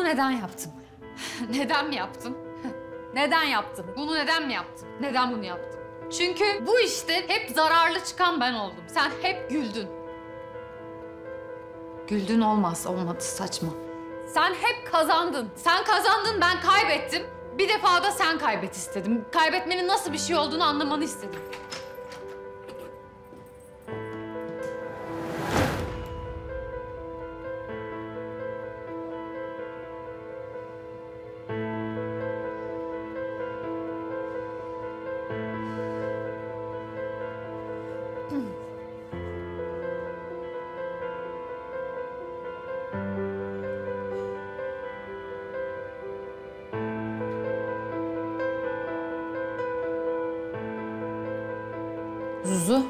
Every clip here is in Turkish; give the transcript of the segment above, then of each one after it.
neden yaptım? Neden mi yaptım? Neden yaptım? Bunu neden mi yaptım? Neden bunu yaptım? Çünkü bu işte hep zararlı çıkan ben oldum. Sen hep güldün. Güldün olmadı saçma. Sen hep kazandın. Sen kazandın, ben kaybettim. Bir defa da sen kaybet istedim. Kaybetmenin nasıl bir şey olduğunu anlamanı istedim. Zuzu.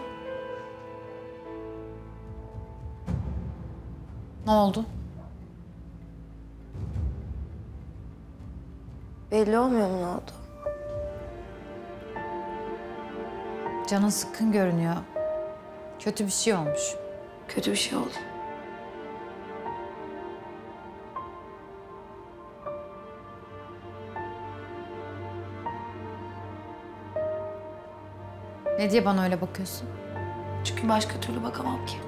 Ne oldu? Belli olmuyor mu ne oldu? Canın sıkkın görünüyor. Kötü bir şey olmuş. Kötü bir şey oldu. Ne diye bana öyle bakıyorsun? Çünkü başka türlü bakamam ki.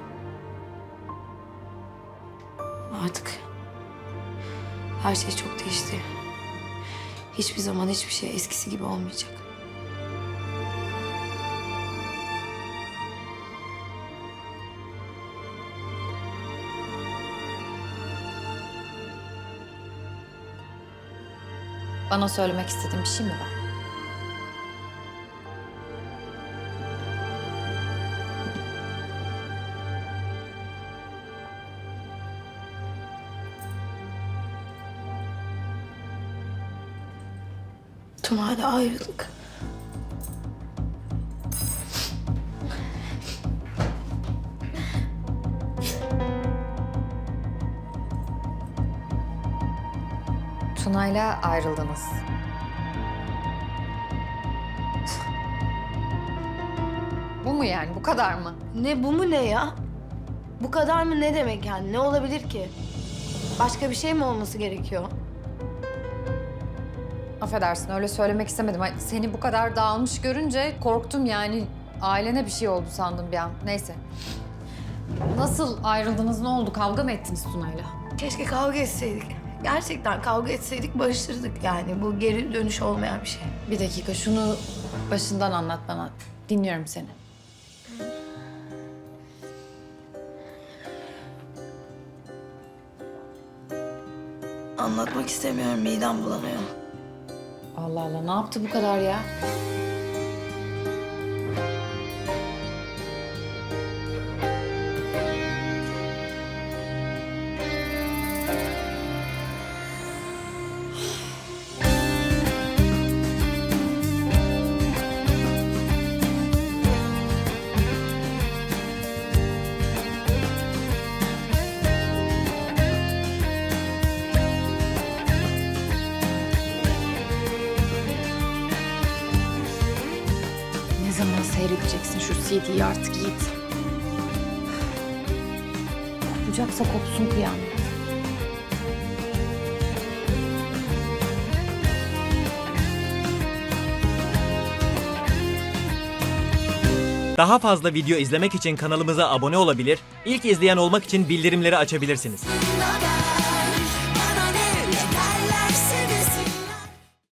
Artık her şey çok değişti. Hiçbir zaman hiçbir şey eskisi gibi olmayacak. Bana söylemek istediğin bir şey mi var? Tuna'yla ayrıldık. Tuna'yla ayrıldınız. Bu mu yani? Bu kadar mı? Ne bu mu ne ya? Bu kadar mı ne demek yani? Ne olabilir ki? Başka bir şey mi olması gerekiyor? Affedersin, öyle söylemek istemedim. Ay, seni bu kadar dağılmış görünce korktum yani. Ailene bir şey oldu sandım bir an. Neyse. Nasıl ayrıldınız? Ne oldu? Kavga mı ettiniz Tuna'yla? Keşke kavga etseydik. Gerçekten kavga etseydik barıştırdık yani. Bu geri dönüş olmayan bir şey. Bir dakika, şunu başından anlat bana. Dinliyorum seni. Anlatmak istemiyorum, midem bulanıyor. Allah Allah, ne yaptı bu kadar ya? Ne zaman seyredeceksin şu CD'yi artık Yiğit? Kopacaksa kopsun kıyamet. Daha fazla video izlemek için kanalımıza abone olabilir, ilk izleyen olmak için bildirimleri açabilirsiniz.